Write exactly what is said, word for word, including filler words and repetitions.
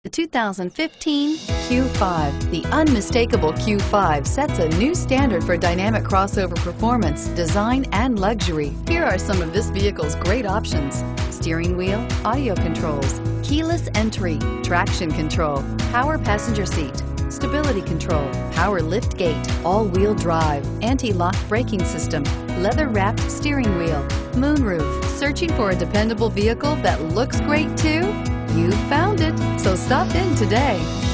The two thousand fifteen Q five. The unmistakable Q five sets a new standard for dynamic crossover performance, design, and luxury. Here are some of this vehicle's great options: steering wheel audio controls, keyless entry, traction control, power passenger seat, stability control, power lift gate, all-wheel drive, anti-lock braking system, leather-wrapped steering wheel, moonroof. Searching for a dependable vehicle that looks great too? You found it, so stop in today.